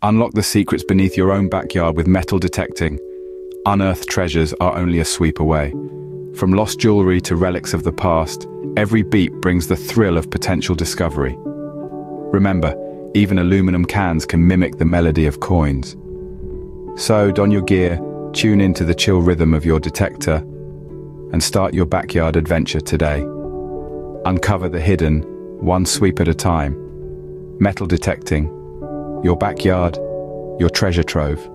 Unlock the secrets beneath your own backyard with metal detecting. Unearthed treasures are only a sweep away. From lost jewelry to relics of the past, every beat brings the thrill of potential discovery. Remember, even aluminum cans can mimic the melody of coins. So, don your gear, tune into the chill rhythm of your detector, and start your backyard adventure today. Uncover the hidden, one sweep at a time. Metal detecting. Your backyard, your treasure trove.